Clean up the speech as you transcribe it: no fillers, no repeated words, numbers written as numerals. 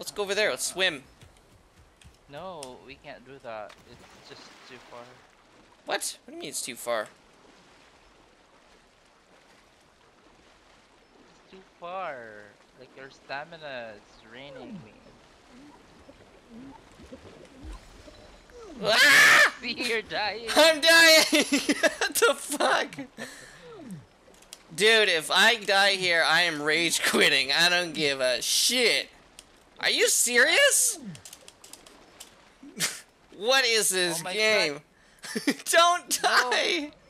Let's go over there. Let's swim. No, we can't do that. It's just too far. What? What do you mean it's too far? It's too far. Like your stamina is draining me. Ah! See, you're dying. I'm dying! What the fuck? Dude, if I die here, I am rage quitting. I don't give a shit. Are you serious? What is this game? Don't die!